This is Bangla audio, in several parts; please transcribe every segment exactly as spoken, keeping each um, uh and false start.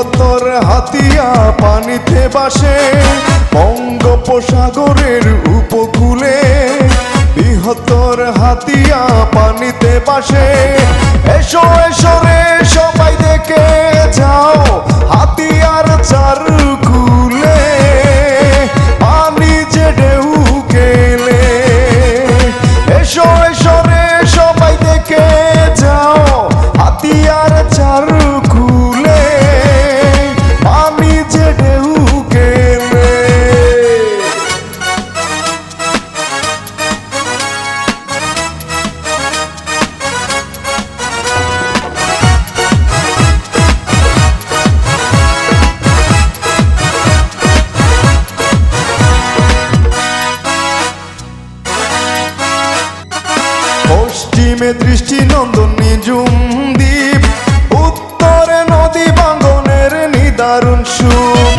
বৃহত্তর হাতিয়া পানিতে বাসে বঙ্গোপসাগরের উপকূলে। বৃহত্তর হাতিয়া পানিতে বাসে, এসো এসো রে সবাই দেখে যাও হাতিয়ার চারকুলে। পানি যে ঢেউ খেলে, এসো এসো রে সবাই দেখে যাও হাতিয়ার চারকুলে। পানি যে ঢেউ খেলে। পশ্চিমে দৃষ্টিনন্দন নিঝুম দ্বীপ, উত্তরে নদী ভাঙ্গনের নিদারুণ সুর।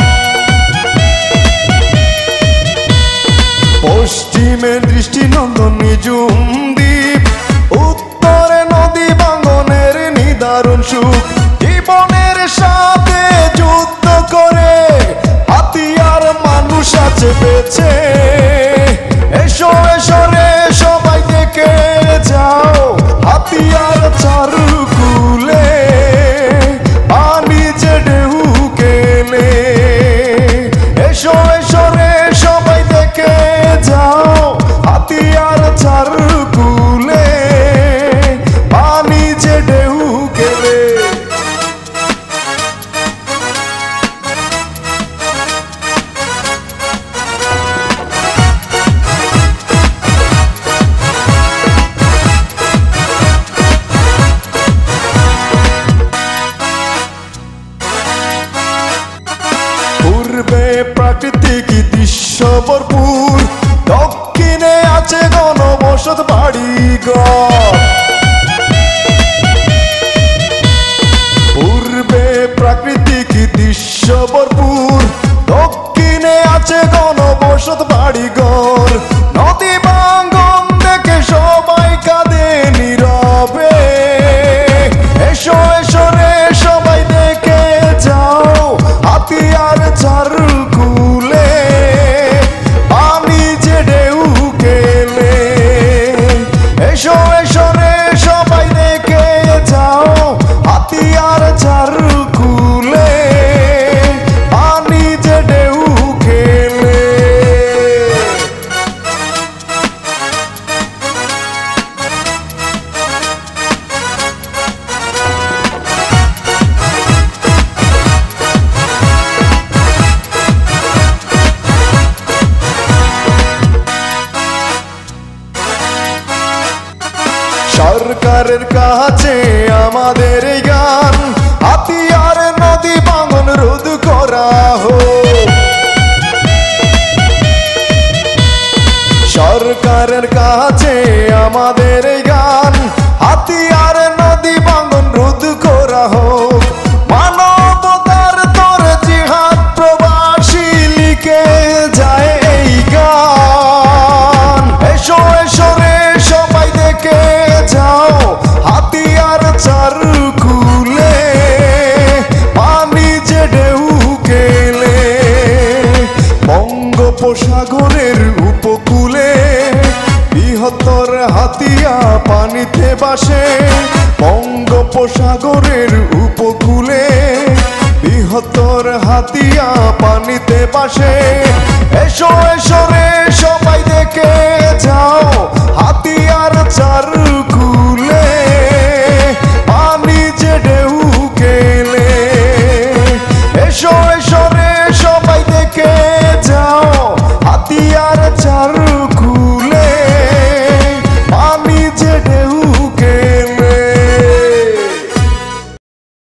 পশ্চিমে দৃষ্টিনন্দন নিঝুম দ্বীপ, উত্তরে নদী ভাঙ্গনের নিদারুণ সুখ। জীবনের সাথে যুদ্ধ করে হাতিয়ার মানুষ আছে বেঁচে। এসো এসো রে সবাই দেখে যাও হাতিয়ার চারকুলে। পানি যে ঢেউ খেলে, এসো এসো রে সবাই দেখে যাও হাতিয়ার চারকুলে। পানি যে ঢেউ খেলে। পূর্বে প্রাকৃতিক দৃশ্য ভরপুর, দক্ষিণে আছে ঘনবসত বাড়িঘর। পূর্বে প্রাকৃতিক দৃশ্য ভরপুর, দক্ষিণে আছে ঘনবসত বাড়িঘর। নদী ভাঙ্গন দেখে সবাই কাঁদে নীরবে। এসো এসো রে সবাই দেখে যাও হাতিয়ার চারকুলে। পানি যে ঢেউ খেলে, এসো এসো রে সবাই দেখে যাও হাতিয়ার চারকুলে। পানি যে ঢেউ খেলে। সরকারের কাছে আমাদের এই গান, হাতিয়ার নদী ভাঙ্গন রোধ করা হোক। সরকারের কাছে আমাদের এই গান, হাতিয়ার নদী ভাঙ্গন রোধ করা হোক। মানবতার তোর জিহাদ প্রবাসী লিখে যায় এই গান। এসো এসো রে সবাই দেখে যাও হাতিয়ার চারকুলে। পানি যে ঢেউ খেলে, বঙ্গোপসাগরের উপকূলে। বৃহত্তর হাতিয়া পানিতে বাসে বঙ্গোপসাগরের উপকূলে। বৃহত্তর হাতিয়া পানিতে বাসে, এসো এসো রে সবাই